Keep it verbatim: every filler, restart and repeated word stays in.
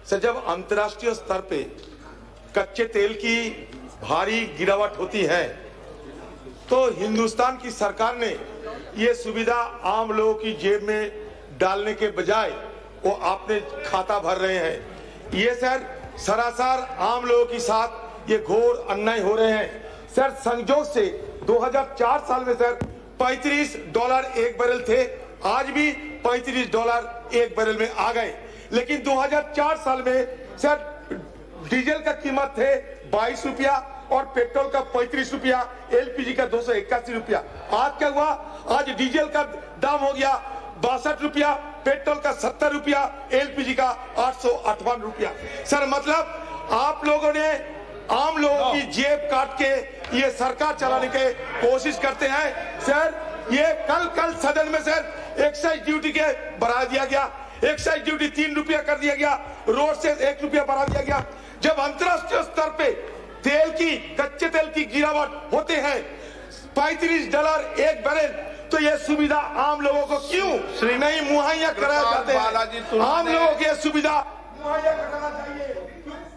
Sir, जब अंतर्राष्ट्रीय स्तर पे कच्चे तेल की भारी गिरावट होती है तो हिंदुस्तान की सरकार ने ये सुविधा आम लोगों की जेब में डालने के बजाय वो आपने खाता भर रहे हैं। ये सर सरासर आम लोगों के साथ ये घोर अन्याय हो रहे हैं। सर, संजोग से दो हज़ार चार साल में सर पैंतीस डॉलर एक बैरल थे, आज भी पैंतीस डॉलर एक बैरल में आ गए। लेकिन दो हज़ार चार साल में सर डीजल का कीमत थे बाईस रुपया और पेट्रोल का पैंतीस रुपया, एलपीजी का दो सौ इक्यासी रुपया। आज क्या हुआ? आज डीजल का दाम हो गया बासठ रुपया, पेट्रोल का सत्तर रुपया, एलपीजी का आठ सौ अट्ठावन रुपया। सर, मतलब आप लोगों ने आम लोगों की जेब काट के ये सरकार चलाने के कोशिश करते हैं। सर, ये कल कल सदन में सर एक्साइज ड्यूटी के बढ़ा दिया गया, एक्साइज ड्यूटी तीन रुपया कर दिया गया, रोड से एक रुपया बढ़ा दिया गया। जब अंतर्राष्ट्रीय स्तर पे तेल की कच्चे तेल की गिरावट होते हैं पैंतीस डॉलर एक बैरल, तो ये सुविधा आम लोगों को क्यों नहीं मुहैया कराया जाते हैं? आम लोगों की सुविधा मुहैया कराना चाहिए।